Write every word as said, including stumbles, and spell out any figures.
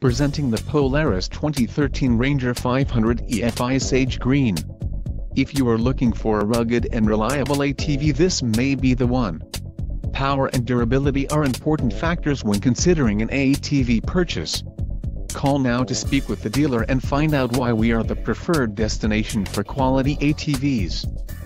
Presenting the Polaris twenty thirteen Ranger five hundred E F I Sage Green. If you are looking for a rugged and reliable A T V, this may be the one. Power and durability are important factors when considering an A T V purchase. Call now to speak with the dealer and find out why we are the preferred destination for quality A T Vs.